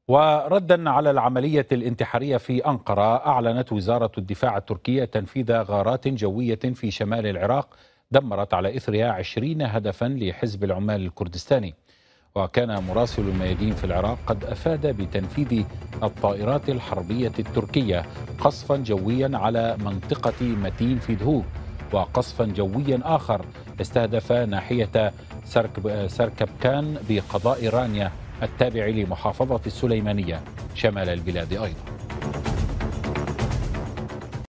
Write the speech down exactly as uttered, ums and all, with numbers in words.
وردا على العملية الانتحارية في أنقرة، أعلنت وزارة الدفاع التركية تنفيذ غارات جوية في شمال العراق دمرت على إثرها عشرين هدفا لحزب العمال الكردستاني. وكان مراسل الميادين في العراق قد أفاد بتنفيذ الطائرات الحربية التركية قصفا جويا على منطقة متين في دهوك، وقصفا جويا آخر استهدف ناحية سركبكان بقضاء رانيا التابع لمحافظة السليمانية شمال البلاد أيضا.